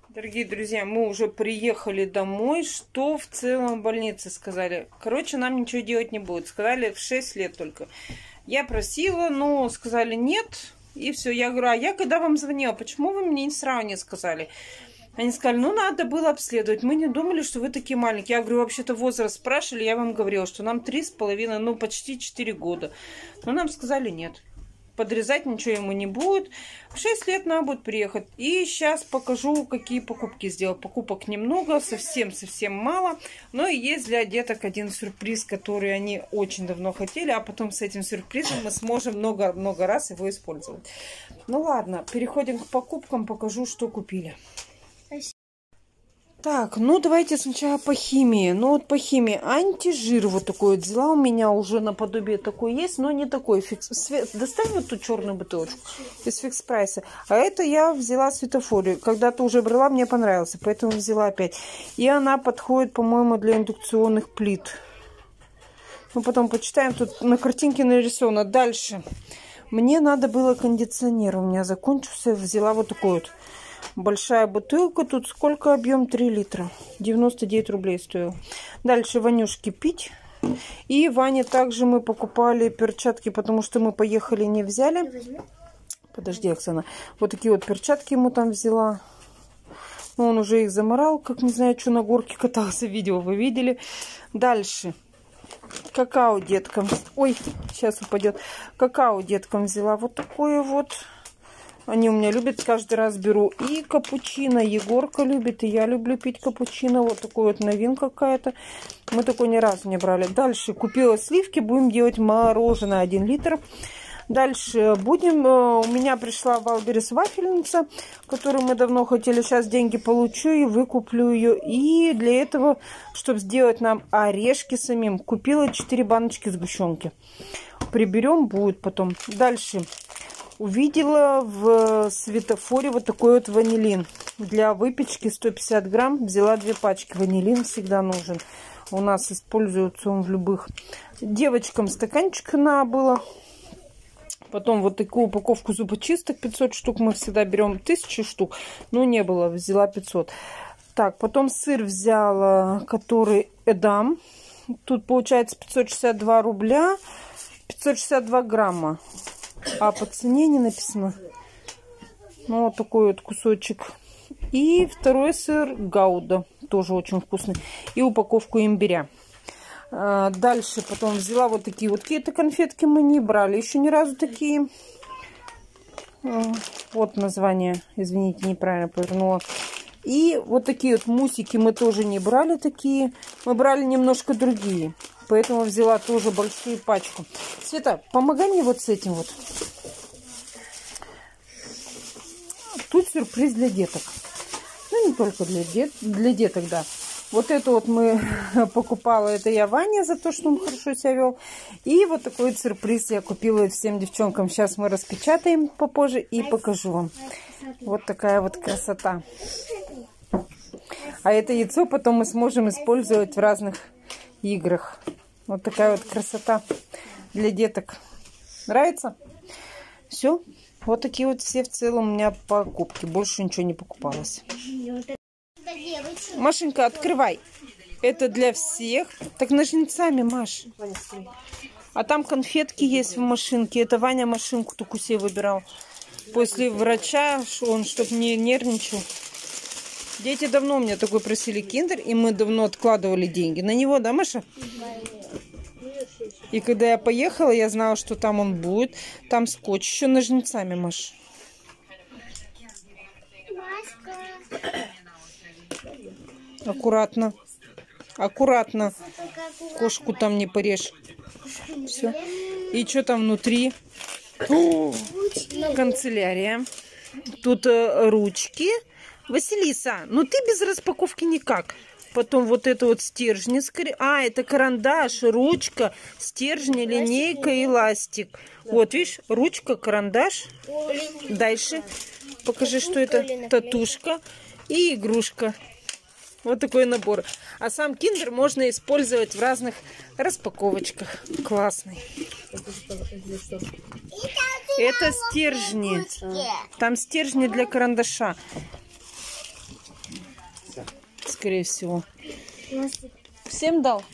Дорогие друзья, мы уже приехали домой. Что в целом в больнице сказали? Короче, нам ничего делать не будет. Сказали в 6 лет только. Я просила, но сказали нет. И все. Я говорю, а я когда вам звонила, почему вы мне сразу не сказали? Они сказали, ну надо было обследовать. Мы не думали, что вы такие маленькие. Я говорю, вообще-то возраст спрашивали. Я вам говорила, что нам 3,5, ну почти 4 года. Но нам сказали нет. Подрезать ничего ему не будет. В 6 лет надо будет приехать. И сейчас покажу, какие покупки сделал. Покупок немного, совсем мало. Но и есть для деток один сюрприз, который они очень давно хотели. А потом с этим сюрпризом мы сможем много раз его использовать. Ну ладно, переходим к покупкам. Покажу, что купили. Так, ну давайте сначала по химии. Ну вот по химии антижир вот такой вот взяла. У меня уже наподобие такой есть, но не такой. Достань вот ту черную бутылочку из фикс прайса. А это я взяла светофорию. Когда-то уже брала, мне понравился, поэтому взяла опять. И она подходит, по-моему, для индукционных плит. Ну потом почитаем, тут на картинке нарисовано. Дальше. Мне надо было кондиционер. У меня закончился. Взяла вот такой вот. Большая бутылка. Тут сколько объем? 3 литра. 99 рублей стоил. Дальше Ванюшке пить. И Ване также мы покупали перчатки, потому что мы поехали, не взяли. Подожди, Оксана. Вот такие вот перчатки ему там взяла. Но он уже их заморал, как не знаю, что на горке катался. Видео вы видели. Дальше. Какао деткам. Ой, сейчас упадет. Какао деткам взяла. Вот такое вот. Они у меня любят, каждый раз беру. И капучино. Егорка любит, и я люблю пить капучино. Вот такой вот новинка какая-то. Мы такой ни разу не брали. Дальше купила сливки. Будем делать мороженое 1 литр. Дальше будем... У меня пришла Валберес вафельница, которую мы давно хотели. Сейчас деньги получу и выкуплю ее. И для этого, чтобы сделать нам орешки самим, купила 4 баночки сгущенки. Приберем, будет потом. Дальше... Увидела в светофоре вот такой вот ванилин. Для выпечки 150 грамм. Взяла 2 пачки. Ванилин всегда нужен. У нас используется он в любых. Девочкам стаканчик надо было. Потом вот такую упаковку зубочисток. 500 штук мы всегда берем. 1000 штук. Но не было. Взяла 500. Так, потом сыр взяла, который Эдам. Тут получается 562 рубля. 562 грамма. А по цене не написано. Ну, вот такой вот кусочек. И второй сыр Гауда. Тоже очень вкусный. И упаковку имбиря. Дальше потом взяла вот такие вот. Какие-то конфетки мы не брали. Еще ни разу такие. Вот название. Извините, неправильно повернула. И вот такие вот мусики мы тоже не брали такие. Мы брали немножко другие. Поэтому взяла тоже большую пачку. Света, помогай мне вот с этим вот. Тут сюрприз для деток. Ну, не только для деток, да. Вот это вот мы покупала. Это я Ване за то, что он хорошо себя вел. И вот такой вот сюрприз я купила всем девчонкам. Сейчас мы распечатаем попозже и покажу вам. Вот такая вот красота. А это яйцо потом мы сможем использовать в разных играх. Вот такая вот красота для деток. Нравится? Все. Вот такие вот все в целом у меня покупки. Больше ничего не покупалось. Машенька, открывай. Это для всех. Так ножницами, Маш. А там конфетки есть в машинке. Это Ваня машинку такую себе выбирал. После врача, он чтобы не нервничал. Дети давно у меня такой просили киндер, и мы давно откладывали деньги на него, да, Маша? И когда я поехала, я знала, что там он будет. Там скотч еще ножницами, Маш. Аккуратно. Аккуратно. Кошку там не порежь. Все. И что там внутри? О, канцелярия. Тут ручки. Василиса, ну ты без распаковки никак. Потом вот это вот стержни. А, это карандаш, ручка, стержни, линейка и ластик. Вот, видишь, ручка, карандаш. Дальше покажи, что это. Татушка и игрушка. Вот такой набор. А сам киндер можно использовать в разных распаковочках. Классный. Это стержни. Там стержни для карандаша. скорее всего. Всем дал?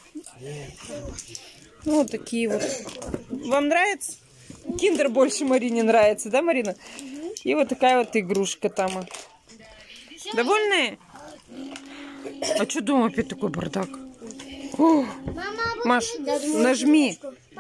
Ну, вот такие вот. Вам нравится? Киндер больше Марине нравится, да, Марина? И вот такая вот игрушка там. Довольные? А что дома опять такой бардак? О, Маш, нажми.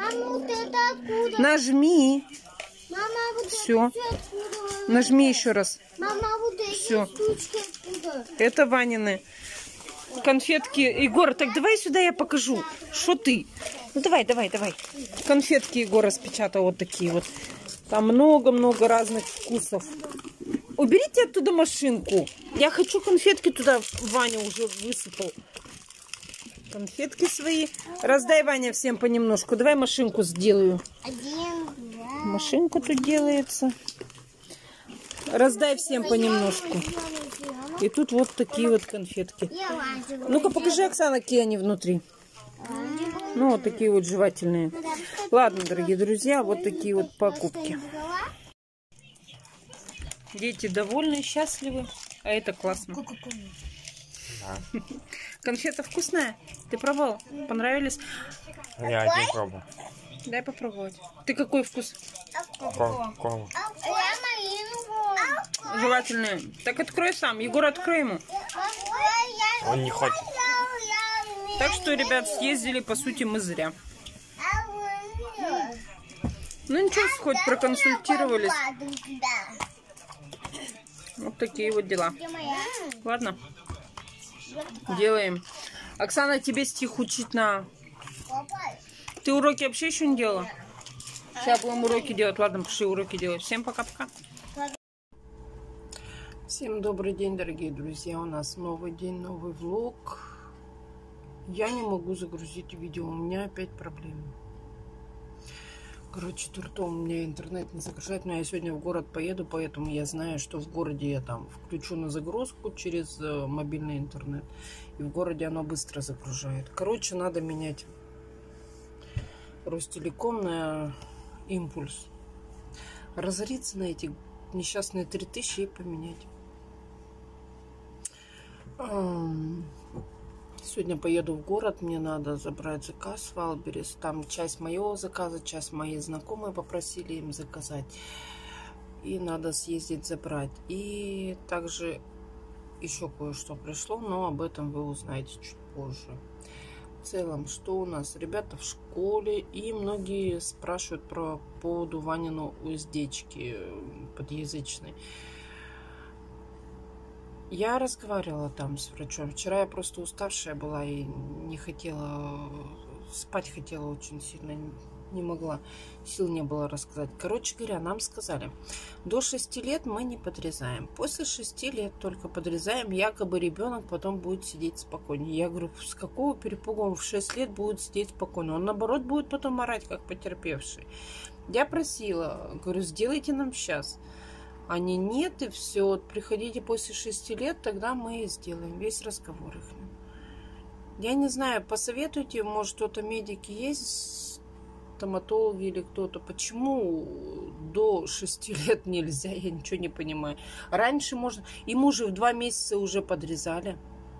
Нажми. Все. Нажми еще раз. Все. Это Ванины конфетки. Егор, так давай сюда я покажу. Что ты? Ну давай. Конфетки Егор распечатал вот такие вот. Там много-много разных вкусов. Уберите оттуда машинку. Я хочу конфетки туда. Ваня уже высыпал. Конфетки свои. Раздай, Ваня, всем понемножку. Давай машинку сделаю. Машинка тут делается. Раздай всем понемножку. И тут вот такие вот конфетки. Ну-ка, покажи, Оксана, какие они внутри. Ну, вот такие вот жевательные. Ладно, дорогие друзья, вот такие вот покупки. Дети довольны, счастливы. А это классно. Да. Конфета вкусная? Ты пробовал? Понравились? Я не пробовал. Дай попробовать. Ты какой вкус? Кола. Жевательные. Так открой сам. Егор, открой ему. Он не хочет. Так что, ребят, съездили, по сути, мы зря. Ну ничего, хоть проконсультировались. Вот такие вот дела. Ладно. Делаем. Оксана, тебе стих учить на... Ты уроки вообще еще не делала? Сейчас будем уроки делать. Ладно, пошли уроки делать. Всем пока-пока. Всем добрый день, дорогие друзья. У нас новый день, новый влог. Я не могу загрузить видео. У меня опять проблемы. Короче, туртом у меня интернет не загружает. Но я сегодня в город поеду, поэтому я знаю, что в городе я там включу на загрузку через мобильный интернет. И в городе оно быстро загружает. Короче, надо менять Ростелеком на импульс. Разориться на эти несчастные 3000 и поменять. Сегодня поеду в город, мне надо забрать заказ в Валберес. Там часть моего заказа, часть мои знакомые попросили им заказать. И надо съездить забрать. И также еще кое-что пришло, но об этом вы узнаете чуть позже. В целом, что у нас? Ребята в школе, и многие спрашивают по поводу Ванину уздечки подъязычной. Я разговаривала там с врачом. Вчера я просто уставшая была и не хотела, спать хотела очень сильно, не могла, сил не было рассказать. Короче говоря, нам сказали, до 6 лет мы не подрезаем. После 6 лет только подрезаем, якобы ребенок потом будет сидеть спокойнее. Я говорю, с какого перепуга он в 6 лет будет сидеть спокойно? Он наоборот будет потом орать, как потерпевший. Я просила, говорю, сделайте нам сейчас. Они нет, и все, вот приходите после 6 лет, тогда мы и сделаем весь разговор их. Я не знаю, посоветуйте, может кто-то медики есть, стоматологи или кто-то, почему до 6 лет нельзя, я ничего не понимаю. Раньше можно, ему же в 2 месяца уже подрезали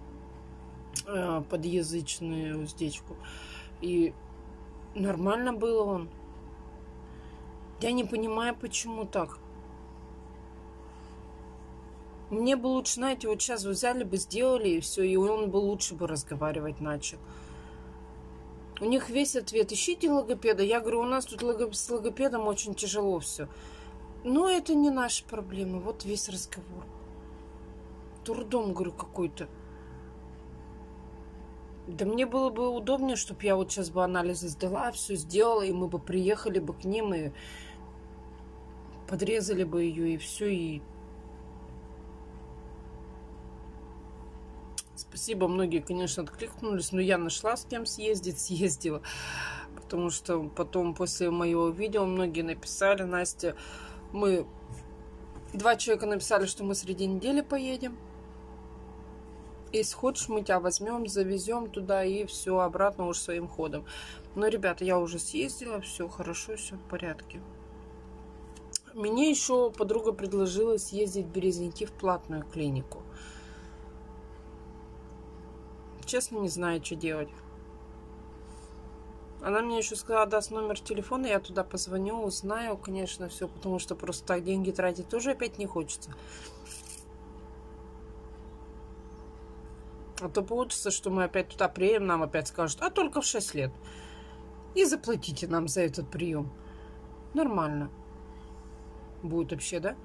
подъязычную уздечку, и нормально было он. Я не понимаю, почему так. Мне бы лучше, знаете, вот сейчас взяли бы, сделали, и все, и он бы лучше бы разговаривать начал. У них весь ответ, ищите логопеда. Я говорю, у нас тут с логопедом очень тяжело все. Но это не наши проблемы, вот весь разговор. Трудом, говорю, какой-то. Да мне было бы удобнее, чтобы я вот сейчас бы анализы сдала, все сделала, и мы бы приехали бы к ним, и подрезали бы ее, и все, и... Спасибо, многие, конечно, откликнулись, но я нашла с кем съездить, съездила. Потому что потом, после моего видео, многие написали, Настя, 2 человека написали, что мы среди недели поедем. Если хочешь, мы тебя возьмем, завезем туда и все, обратно уже своим ходом. Но, ребята, я уже съездила, все хорошо, все в порядке. Мне еще подруга предложила съездить в Березники в платную клинику. Честно, не знаю, что делать. Она мне еще сказала, даст номер телефона, я туда позвоню, узнаю, конечно, все, потому что просто так деньги тратить тоже опять не хочется. А то получится, что мы опять туда приедем, нам опять скажут, а только в 6 лет. И заплатите нам за этот прием. Нормально. Будет вообще, да?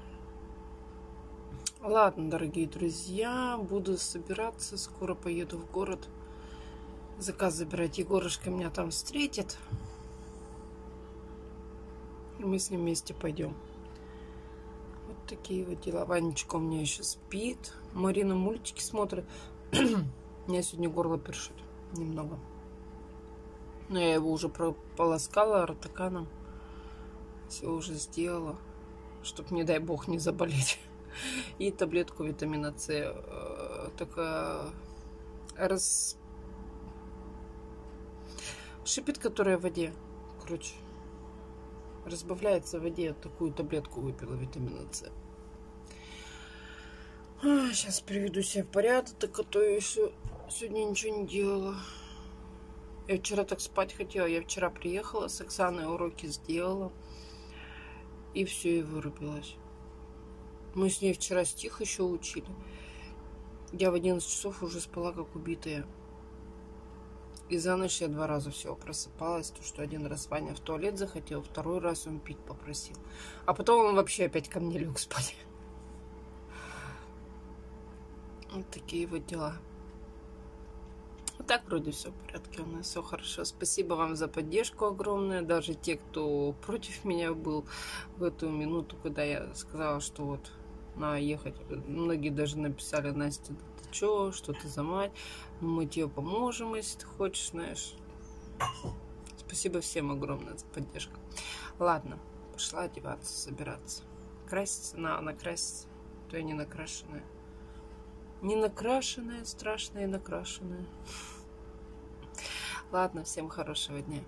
Ладно, дорогие друзья, буду собираться, скоро поеду в город. Заказ забирать. Егорушка меня там встретит. И мы с ним вместе пойдем. Вот такие вот дела. Ванечка у меня еще спит. Марина мультики смотрит. У меня сегодня горло першит немного. Но я его уже полоскала ротаканом. Все уже сделала. Чтоб, не дай бог, не заболеть. И таблетку витамина С. Такая шипит, которая в воде. Короче, разбавляется в воде. Такую таблетку выпила витамина С. Сейчас приведу себя в порядок, а то я еще сегодня ничего не делала. Я вчера так спать хотела. Я вчера приехала с Оксаной, уроки сделала. И все, и вырубилась. Мы с ней вчера стих еще учили. Я в 11 часов уже спала, как убитая. И за ночь я 2 раза всего просыпалась. То, что 1 раз Ваня в туалет захотел, 2-й раз он пить попросил. А потом он вообще опять ко мне лег спать. Вот такие вот дела. Вот так вроде все в порядке у нас, все хорошо. Спасибо вам за поддержку огромное. Даже те, кто против меня был в эту минуту, когда я сказала, что вот надо ехать. Многие даже написали: Настя, да ты чё, что ты за мать? Ну, мы тебе поможем, если ты хочешь, знаешь. Спасибо всем огромное за поддержку. Ладно, пошла одеваться, собираться. Краситься, накраситься. То я не накрашенная. Не накрашенная, страшная и накрашенная. Ладно, всем хорошего дня.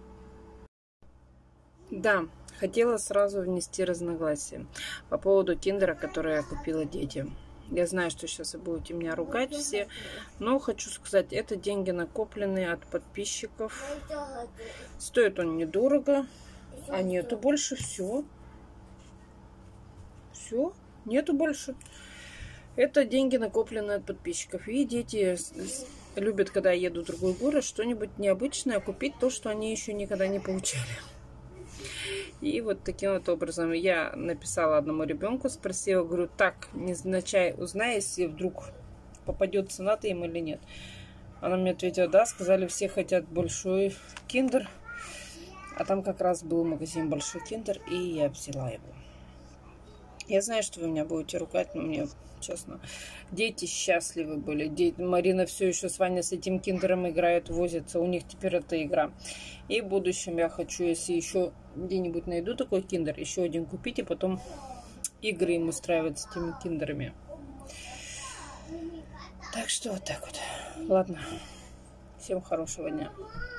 Да, хотела сразу внести разногласия по поводу киндера, который я купила детям. Я знаю, что сейчас вы будете меня ругать все, но хочу сказать, это деньги накопленные от подписчиков. Стоит он недорого, а нету больше, все. Все, нету больше. Это деньги, накопленные от подписчиков. И дети любят, когда я еду в другой город, что-нибудь необычное купить, то, что они еще никогда не получали. И вот таким вот образом я написала одному ребенку, спросила, говорю, так, невзначай узнай, если вдруг попадет цена-то им или нет. Она мне ответила, да, сказали, все хотят большой киндер. А там как раз был магазин большой киндер, и я взяла его. Я знаю, что вы меня будете ругать, но мне, честно, дети счастливы были. Марина все еще с Ваней с этим киндером играет, возится. У них теперь эта игра. И в будущем я хочу, если еще где-нибудь найду такой киндер, еще один купить и потом игры им устраивать с этими киндерами. Так что вот так вот. Ладно. Всем хорошего дня.